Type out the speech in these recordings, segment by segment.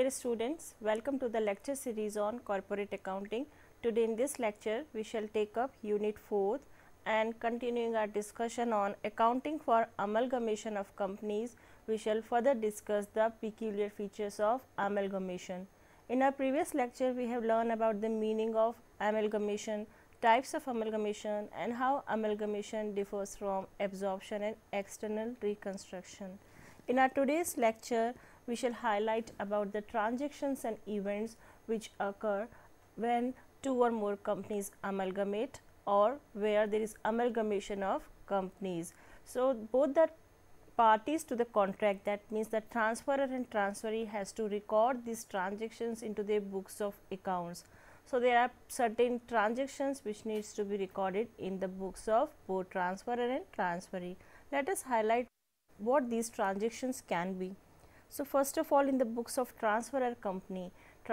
Dear students, welcome to the lecture series on corporate accounting. Today in this lecture, we shall take up unit 4 and continuing our discussion on accounting for amalgamation of companies, we shall further discuss the peculiar features of amalgamation. In our previous lecture, we have learned about the meaning of amalgamation, types of amalgamation and how amalgamation differs from absorption and external reconstruction. In our today's lecture, we shall highlight about the transactions and events which occur when two or more companies amalgamate or where there is amalgamation of companies. So, both the parties to the contract, that means the transferor and transferee, has to record these transactions into their books of accounts. So, there are certain transactions which needs to be recorded in the books of both transferor and transferee. Let us highlight what these transactions can be. So, first of all, in the books of transferor company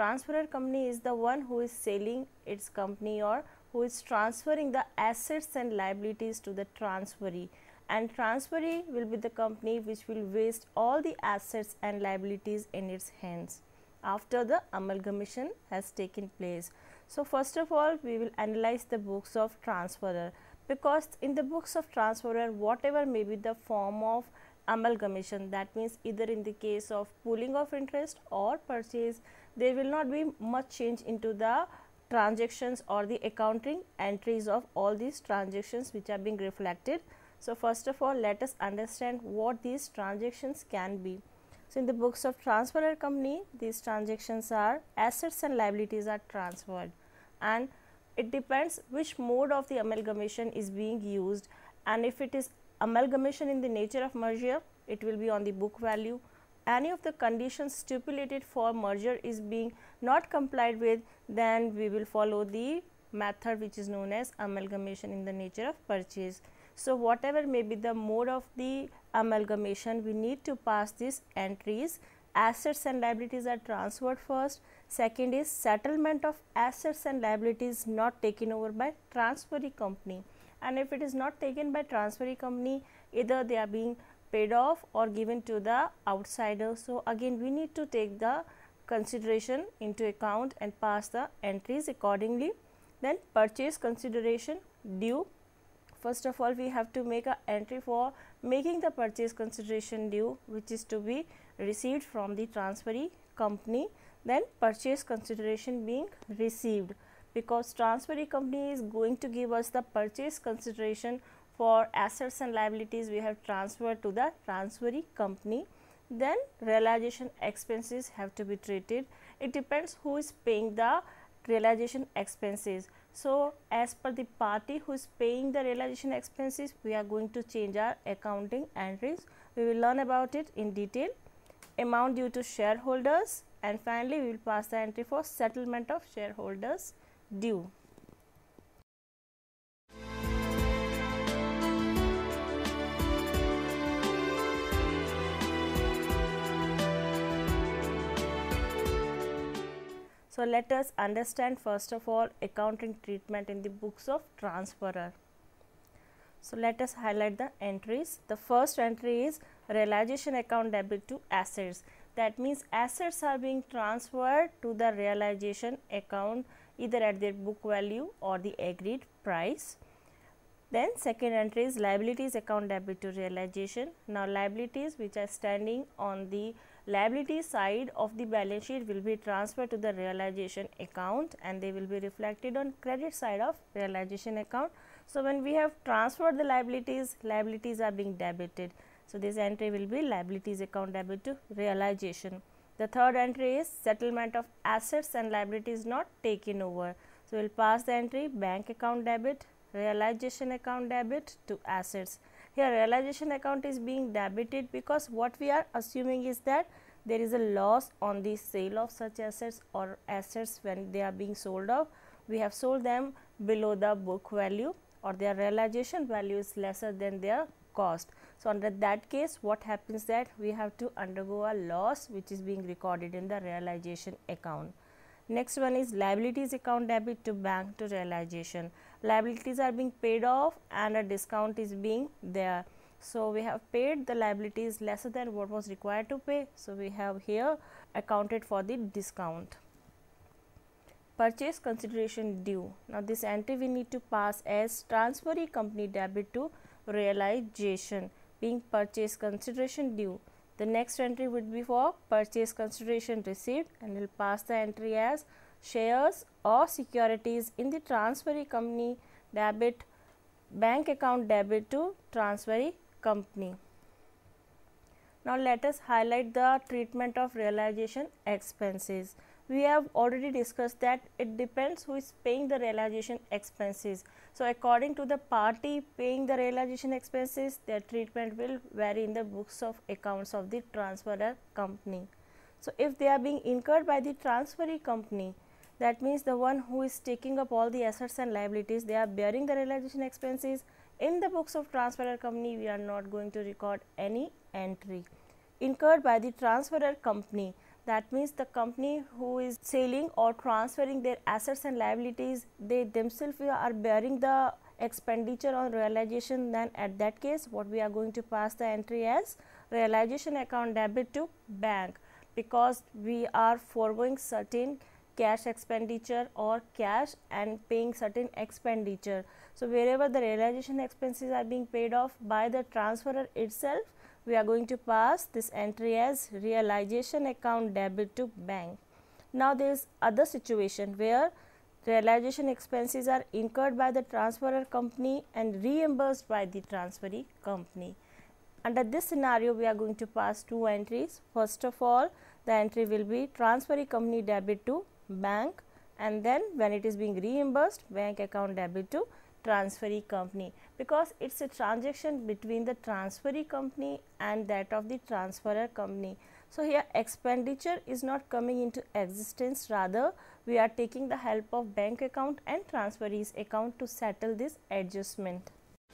is the one who is selling its company or who is transferring the assets and liabilities to the transferee, and transferee will be the company which will waste all the assets and liabilities in its hands after the amalgamation has taken place. So, first of all, we will analyze the books of transferor, because in the books of transferor, whatever may be the form of amalgamation, that means either in the case of pooling of interest or purchase, there will not be much change into the transactions or the accounting entries of all these transactions which are being reflected. So, first of all, let us understand what these transactions can be. So, in the books of transferor company, these transactions are assets and liabilities are transferred, and it depends which mode of the amalgamation is being used, and if it is amalgamation in the nature of merger, it will be on the book value. Any of the conditions stipulated for merger is being not complied with, then we will follow the method which is known as amalgamation in the nature of purchase. So, whatever may be the mode of the amalgamation, we need to pass these entries. Assets and liabilities are transferred first. Second is settlement of assets and liabilities not taken over by transferee company, and if it is not taken by transferee company, either they are being paid off or given to the outsider. So, again we need to take the consideration into account and pass the entries accordingly. Then purchase consideration due. First of all, we have to make an entry for making the purchase consideration due, which is to be received from the transferee company. Then purchase consideration being received, because transferee company is going to give us the purchase consideration for assets and liabilities we have transferred to the transferee company. Then realization expenses have to be treated. It depends who is paying the realization expenses. So, as per the party who is paying the realization expenses, we are going to change our accounting entries. We will learn about it in detail. Amount due to shareholders, and finally we will pass the entry for settlement of shareholders due. So, let us understand first of all accounting treatment in the books of transferor. So, let us highlight the entries. The first entry is realization account debit to assets. That means assets are being transferred to the realization account either at their book value or the agreed price. Then second entry is liabilities account debit to realization. Now, liabilities which are standing on the liability side of the balance sheet will be transferred to the realization account, and they will be reflected on credit side of realization account. So, when we have transferred the liabilities, liabilities are being debited. So, this entry will be liabilities account debit to realization. The third entry is settlement of assets and liabilities not taken over. So, we will pass the entry bank account debit, realization account debit to assets. Here realization account is being debited because what we are assuming is that there is a loss on the sale of such assets, or assets when they are being sold off, we have sold them below the book value or their realization value is lesser than their cost. So, under that case what happens that we have to undergo a loss which is being recorded in the realization account. Next one is liabilities account debit to bank to realization. Liabilities are being paid off and a discount is being there. So we have paid the liabilities lesser than what was required to pay. So we have here accounted for the discount. Purchase consideration due. Now this entry we need to pass as transferee company debit to realization, being purchase consideration due. The next entry would be for purchase consideration received, and we'll pass the entry as shares or securities in the transferee company debit, bank account debit to transferee company. Now let us highlight the treatment of realization expenses. We have already discussed that it depends who is paying the realization expenses. So according to the party paying the realization expenses, their treatment will vary in the books of accounts of the transferor company. So if they are being incurred by the transferee company, that means the one who is taking up all the assets and liabilities, they are bearing the realization expenses. In the books of transferor company, we are not going to record any entry. Incurred by the transferor company, that means the company who is selling or transferring their assets and liabilities, they themselves are bearing the expenditure on realization. Then at that case, what we are going to pass the entry as realization account debit to bank, because we are foregoing certain cash expenditure or cash and paying certain expenditure. So wherever the realization expenses are being paid off by the transferor itself, we are going to pass this entry as realization account debit to bank. Now there is other situation where realization expenses are incurred by the transferor company and reimbursed by the transferee company. Under this scenario, we are going to pass two entries. First of all, the entry will be transferee company debit to bank, and then when it is being reimbursed, bank account debit to transferee company, because it's a transaction between the transferee company and that of the transferor company. So here expenditure is not coming into existence, rather we are taking the help of bank account and transferee's account to settle this adjustment.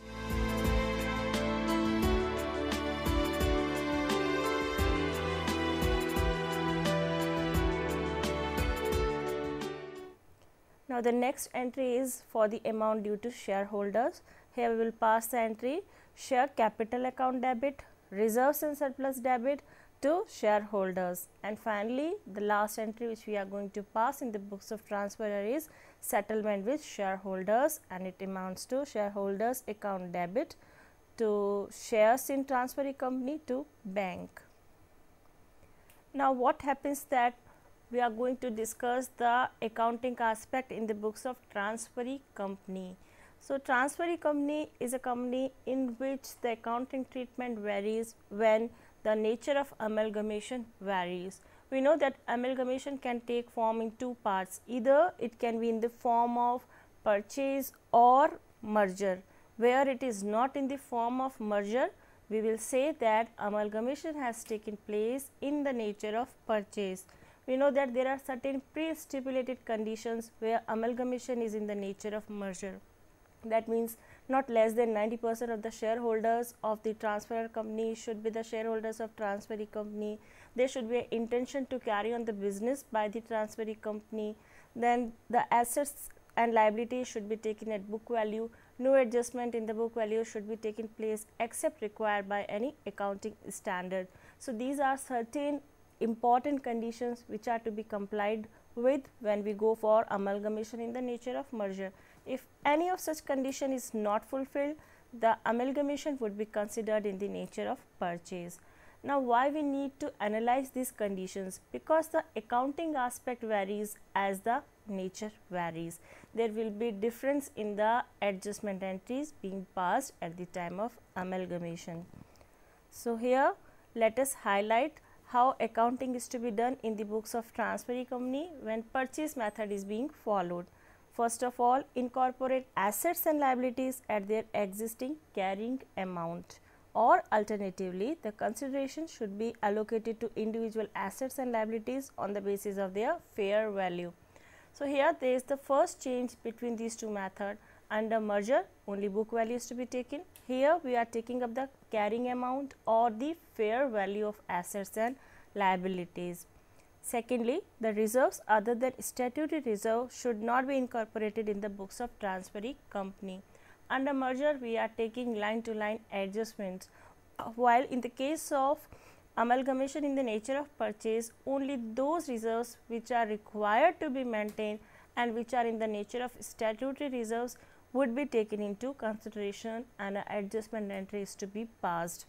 Now the next entry is for the amount due to shareholders. Here we will pass the entry share capital account debit, reserves and surplus debit to shareholders. And finally, the last entry which we are going to pass in the books of transferor is settlement with shareholders, and it amounts to shareholders account debit to shares in transferee company to bank. Now what happens that we are going to discuss the accounting aspect in the books of transferee company. So transferee company is a company in which the accounting treatment varies when the nature of amalgamation varies. We know that amalgamation can take form in two parts. Either it can be in the form of purchase or merger. Where it is not in the form of merger, we will say that amalgamation has taken place in the nature of purchase. We know that there are certain pre-stipulated conditions where amalgamation is in the nature of merger. That means not less than 90% of the shareholders of the transferor company should be the shareholders of transferee company. There should be an intention to carry on the business by the transferee company. Then the assets and liabilities should be taken at book value. No adjustment in the book value should be taken place except required by any accounting standard. So these are certain important conditions which are to be complied with when we go for amalgamation in the nature of merger. If any of such condition is not fulfilled, the amalgamation would be considered in the nature of purchase. Now why we need to analyze these conditions? Because the accounting aspect varies as the nature varies. There will be difference in the adjustment entries being passed at the time of amalgamation. So here let us highlight how accounting is to be done in the books of transferee company when purchase method is being followed. First of all, incorporate assets and liabilities at their existing carrying amount, or alternatively the consideration should be allocated to individual assets and liabilities on the basis of their fair value. So here there is the first change between these two methods. Under merger, only book value is to be taken. Here we are taking up the carrying amount or the fair value of assets and liabilities. Secondly, the reserves other than statutory reserve should not be incorporated in the books of transferee company. Under merger, we are taking line to line adjustments. while in the case of amalgamation in the nature of purchase, only those reserves which are required to be maintained and which are in the nature of statutory reserves would be taken into consideration and an adjustment entry is to be passed.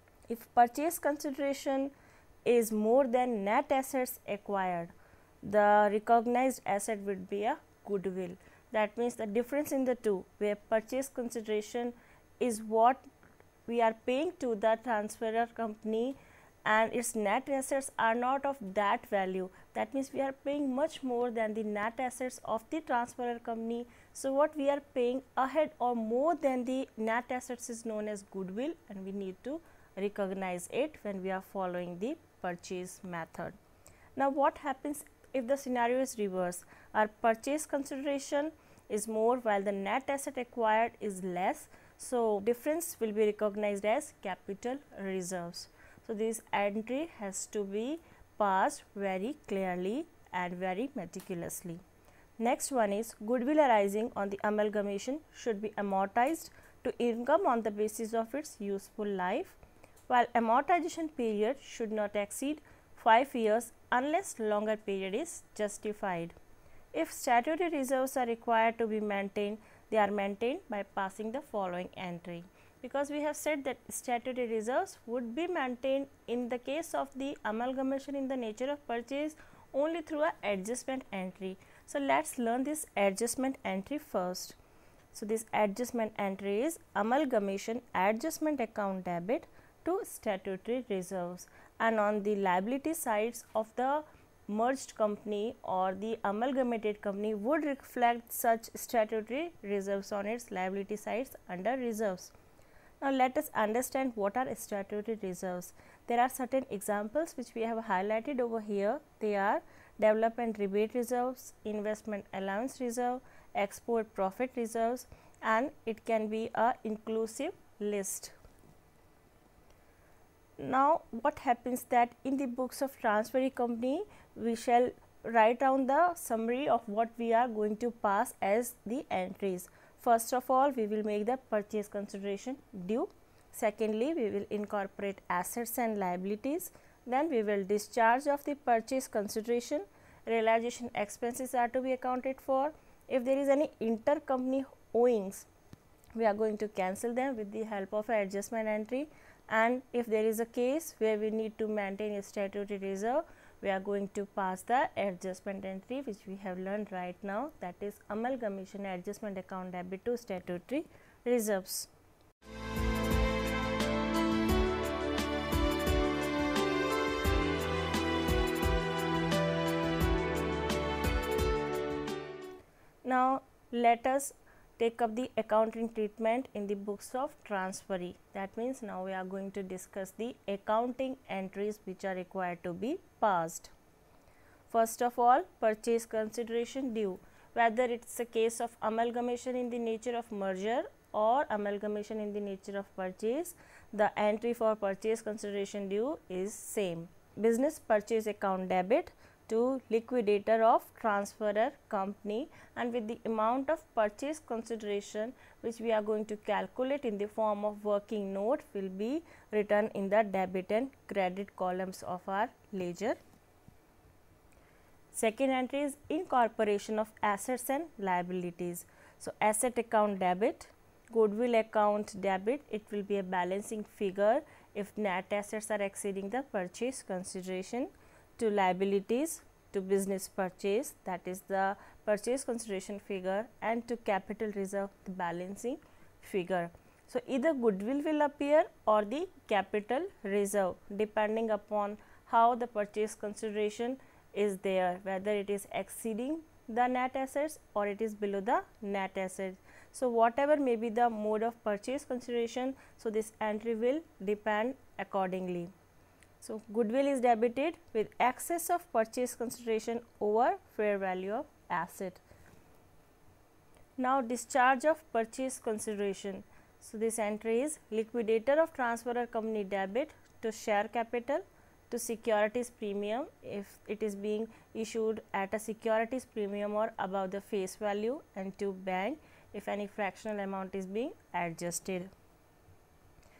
If purchase consideration is more than net assets acquired, the recognized asset would be a goodwill. That means the difference in the two, where purchase consideration is what we are paying to the transferor company and its net assets are not of that value. That means we are paying much more than the net assets of the transferor company. So what we are paying ahead or more than the net assets is known as goodwill, and we need to recognize it when we are following the purchase method. Now what happens if the scenario is reverse? Our purchase consideration is more while the net asset acquired is less. So difference will be recognized as capital reserves. So this entry has to be passed very clearly and very meticulously. Next one is goodwill arising on the amalgamation should be amortized to income on the basis of its useful life, while amortization period should not exceed 5 years unless longer period is justified. If statutory reserves are required to be maintained, they are maintained by passing the following entry. Because we have said that statutory reserves would be maintained in the case of the amalgamation in the nature of purchase only through an adjustment entry. So let's learn this adjustment entry first. So this adjustment entry is amalgamation adjustment account debit to statutory reserves, and on the liability sides of the merged company or the amalgamated company would reflect such statutory reserves on its liability sides under reserves. Now let us understand what are statutory reserves. There are certain examples which we have highlighted over here. They are development rebate reserves, investment allowance reserve, export profit reserves, and it can be a inclusive list. Now what happens that in the books of transferee company we shall write down the summary of what we are going to pass as the entries. First of all, we will make the purchase consideration due. Secondly, we will incorporate assets and liabilities. Then we will discharge of the purchase consideration. Realization expenses are to be accounted for. If there is any intercompany owings, we are going to cancel them with the help of an adjustment entry. And if there is a case where we need to maintain a statutory reserve, we are going to pass the adjustment entry which we have learned right now, that is amalgamation adjustment account debit to statutory reserves. Now let us take up the accounting treatment in the books of transferee. That means now we are going to discuss the accounting entries which are required to be passed. First of all, purchase consideration due. Whether it's a case of amalgamation in the nature of merger or amalgamation in the nature of purchase, the entry for purchase consideration due is same. Business purchase account debit to liquidator of transferor company, and with the amount of purchase consideration which we are going to calculate in the form of working note will be written in the debit and credit columns of our ledger. Second entry is incorporation of assets and liabilities. So asset account debit, goodwill account debit, it will be a balancing figure if net assets are exceeding the purchase consideration. To liabilities, to business purchase, that is the purchase consideration figure, and to capital reserve, the balancing figure. So either goodwill will appear or the capital reserve depending upon how the purchase consideration is there, whether it is exceeding the net assets or it is below the net assets. So whatever may be the mode of purchase consideration, so this entry will depend accordingly. So goodwill is debited with excess of purchase consideration over fair value of asset. Now discharge of purchase consideration. So this entry is liquidator of transferor company debit to share capital, to securities premium if it is being issued at a securities premium or above the face value, and to bank if any fractional amount is being adjusted.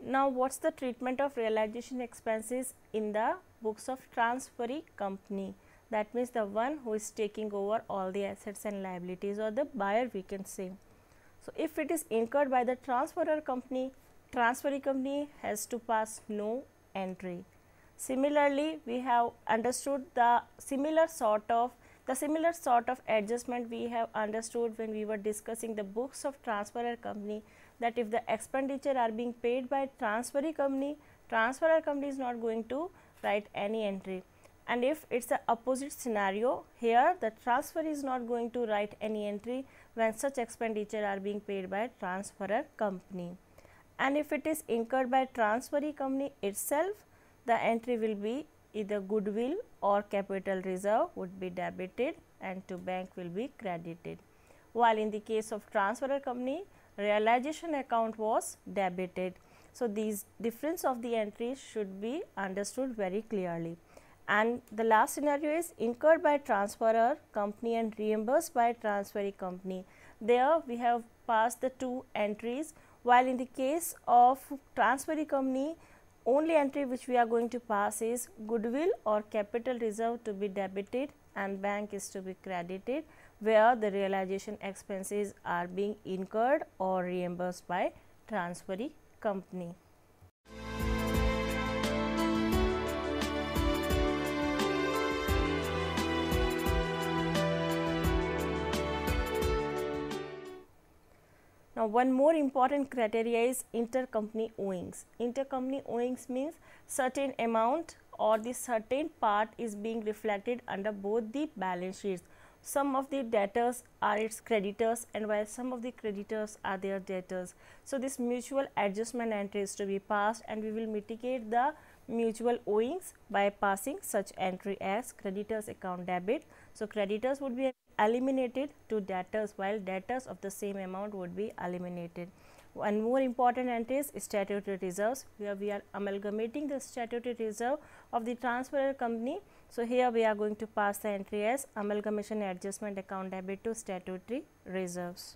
Now, what is the treatment of realization expenses in the books of transferee company? That means the one who is taking over all the assets and liabilities, or the buyer we can say. So, if it is incurred by the transferor company, transferee company has to pass no entry. Similarly, we have understood the similar sort of adjustment we have understood when we were discussing the books of transferor company, that if the expenditure are being paid by transferee company, transferor company is not going to write any entry. And if it is the opposite scenario, here the transferee is not going to write any entry when such expenditure are being paid by transferor company. And if it is incurred by transferee company itself, the entry will be either goodwill or capital reserve would be debited and to bank will be credited. While in the case of transferor company, realization account was debited. So, these difference of the entries should be understood very clearly. And the last scenario is incurred by transferor company and reimbursed by transferee company. There we have passed the two entries, while in the case of transferee company, only entry which we are going to pass is goodwill or capital reserve to be debited and bank is to be credited, where the realization expenses are being incurred or reimbursed by transferee company. Now, one more important criteria is intercompany owings. Intercompany owings means certain amount or the certain part is being reflected under both the balance sheets. Some of the debtors are its creditors, and while some of the creditors are their debtors. So, this mutual adjustment entry is to be passed, and we will mitigate the mutual owings by passing such entry as creditors account debit. So, creditors would be eliminated to debtors, while debtors of the same amount would be eliminated. One more important entry is statutory reserves, where we are amalgamating the statutory reserve of the transferor company. So, here we are going to pass the entry as amalgamation adjustment account debit to statutory reserves.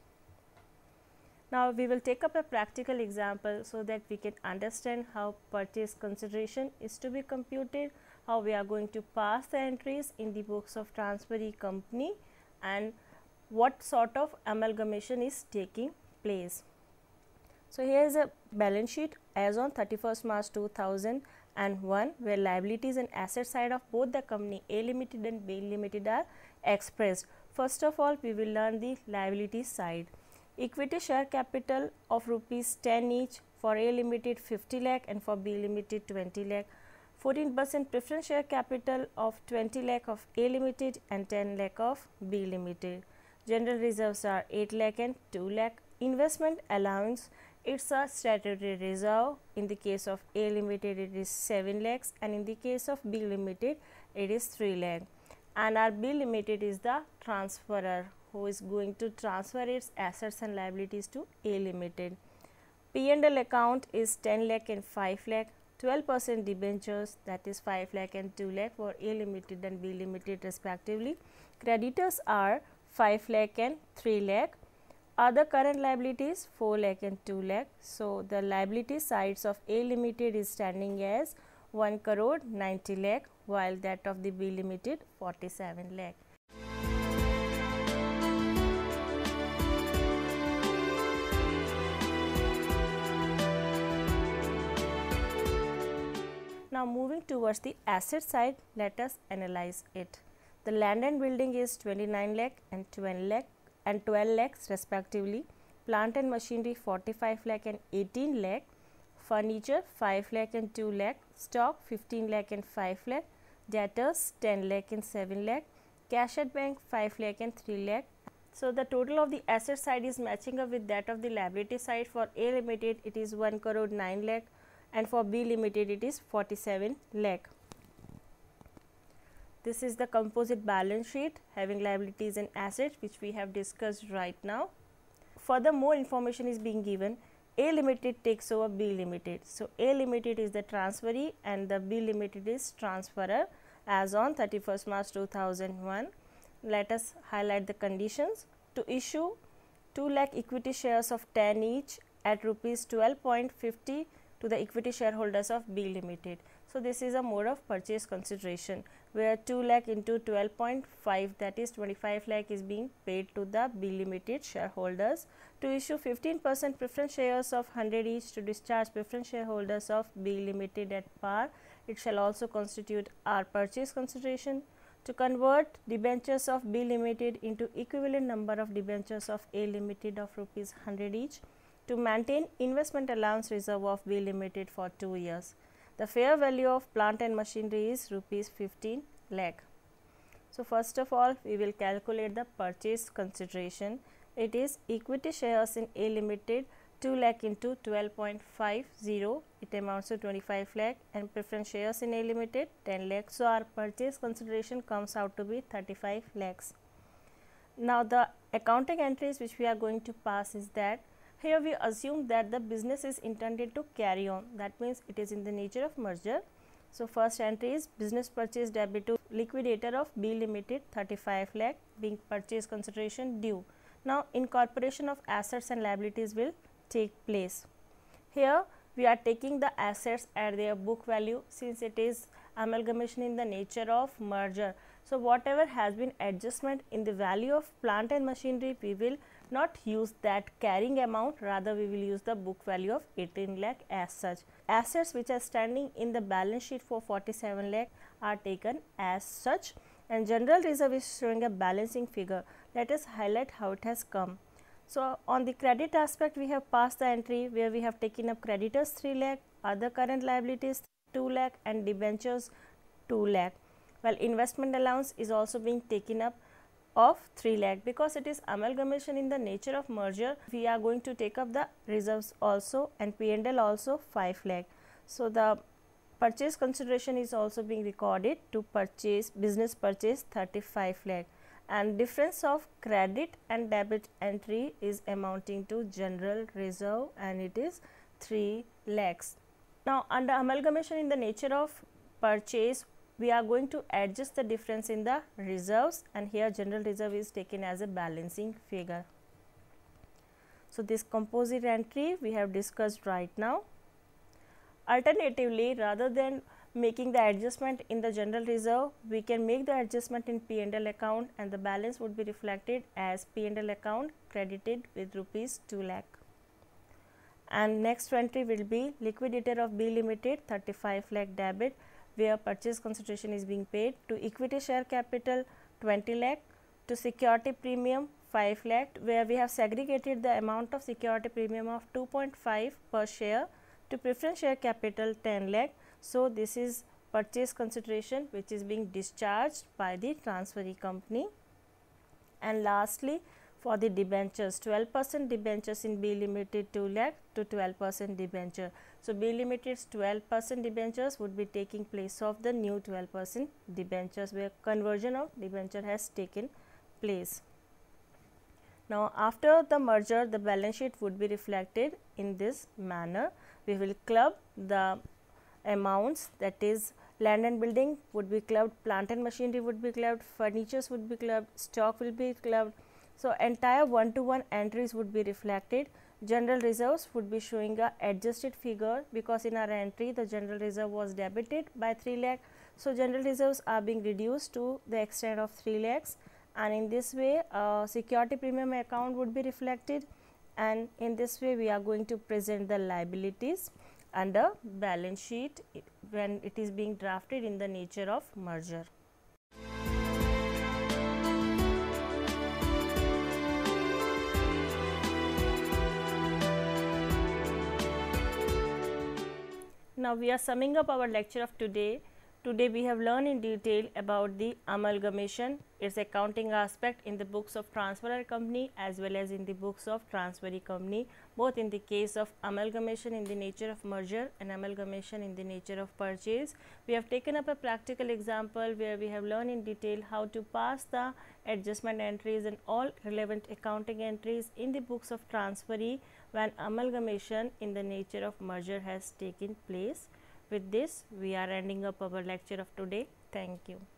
Now, we will take up a practical example so that we can understand how purchase consideration is to be computed, how we are going to pass the entries in the books of transferee company, and what sort of amalgamation is taking place. So, here is a balance sheet as on 31st March 2001, where liabilities and asset side of both the company A Limited and B Limited are expressed. First of all, we will learn the liability side. Equity share capital of rupees 10 each, for A Limited 50 lakh and for B Limited 20 lakh. 14% preference share capital of 20 lakh of A Limited and 10 lakh of B Limited. General reserves are 8 lakh and 2 lakh. Investment allowance, it's a statutory reserve. In the case of A Limited, it is 7 lakhs, and in the case of B Limited, it is 3 lakh. And our B Limited is the transferor who is going to transfer its assets and liabilities to A Limited. P&L account is 10 lakh and 5 lakh. 12% debentures, that is 5 lakh and 2 lakh for A Limited and B Limited respectively. Creditors are 5 lakh and 3 lakh. Other current liabilities 4 lakh and 2 lakh. So, the liability sides of A Limited is standing as 1 crore 90 lakh, while that of the B Limited 47 lakh. Now, moving towards the asset side, let us analyze it. The land and building is 29 lakh and 12 lakhs respectively. Plant and machinery 45 lakh and 18 lakh. Furniture 5 lakh and 2 lakh. Stock 15 lakh and 5 lakh. Debtors 10 lakh and 7 lakh. Cash at bank 5 lakh and 3 lakh. So, the total of the asset side is matching up with that of the liability side. For A Limited, it is 1 crore 9 lakh. And for B Limited, it is 47 lakh. This is the composite balance sheet having liabilities and assets, which we have discussed right now. Further, more information is being given. A Limited takes over B Limited. So, A Limited is the transferee and the B Limited is transferor as on 31st March 2001. Let us highlight the conditions. To issue 2 lakh equity shares of 10 each at rupees 12.50 to the equity shareholders of B Limited. So, this is a mode of purchase consideration where 2 lakh into 12.5, that is 25 lakh, is being paid to the B Limited shareholders to issue 15% preference shares of 100 each to discharge preference shareholders of B Limited at par. It shall also constitute R purchase consideration to convert debentures of B Limited into equivalent number of debentures of A Limited of rupees 100 each, to maintain investment allowance reserve of B Limited for 2 years. The fair value of plant and machinery is rupees 15 lakh. So, first of all, we will calculate the purchase consideration. It is equity shares in A Limited 2 lakh into 12.50, it amounts to 25 lakh, and preference shares in A Limited 10 lakh. So, our purchase consideration comes out to be 35 lakhs. Now, the accounting entries which we are going to pass is that here we assume that the business is intended to carry on, that means it is in the nature of merger. So, first entry is business purchase debit to liquidator of B Limited 35 lakh being purchase consideration due. Now, incorporation of assets and liabilities will take place. Here we are taking the assets at their book value since it is amalgamation in the nature of merger. So, whatever has been adjustment in the value of plant and machinery, we will not use that carrying amount, rather we will use the book value of 18 lakh as such. Assets which are standing in the balance sheet for 47 lakh are taken as such, and general reserve is showing a balancing figure. Let us highlight how it has come. So, on the credit aspect, we have passed the entry where we have taken up creditors 3 lakh, other current liabilities 2 lakh and debentures 2 lakh. While investment allowance is also being taken up of 3 lakh, because it is amalgamation in the nature of merger, we are going to take up the reserves also and P&L also 5 lakh. So, the purchase consideration is also being recorded to purchase business purchase 35 lakh, and difference of credit and debit entry is amounting to general reserve and it is 3 lakhs. Now, under amalgamation in the nature of purchase, we are going to adjust the difference in the reserves, and here general reserve is taken as a balancing figure. So, this composite entry we have discussed right now. Alternatively, rather than making the adjustment in the general reserve, we can make the adjustment in P&L account and the balance would be reflected as P&L account credited with rupees 2 lakh. And next entry will be liquidator of B Limited 35 lakh debit, where purchase consideration is being paid to equity share capital 20 lakh, to security premium 5 lakh, where we have segregated the amount of security premium of 2.5 per share, to preference share capital 10 lakh. So, this is purchase consideration which is being discharged by the transferee company. And lastly, for the debentures, 12% debentures in B Limited 2 lakh to 12% debenture. So, B Limited's 12% debentures would be taking place of the new 12% debentures, where conversion of debenture has taken place. Now, after the merger, the balance sheet would be reflected in this manner. We will club the amounts, that is land and building would be clubbed, plant and machinery would be clubbed, furnitures would be clubbed, stock will be clubbed. So, entire one-to-one entries would be reflected. General reserves would be showing a adjusted figure, because in our entry the general reserve was debited by 3 lakh. So, general reserves are being reduced to the extent of 3 lakhs, and in this way security premium account would be reflected, and in this way we are going to present the liabilities under balance sheet when it is being drafted in the nature of merger. Now, we are summing up our lecture of today. Today we have learned in detail about the amalgamation, its accounting aspect in the books of transferor company as well as in the books of transferee company, both in the case of amalgamation in the nature of merger and amalgamation in the nature of purchase. We have taken up a practical example where we have learned in detail how to pass the adjustment entries and all relevant accounting entries in the books of transferee when amalgamation in the nature of merger has taken place. With this, we are ending up our lecture of today. Thank you.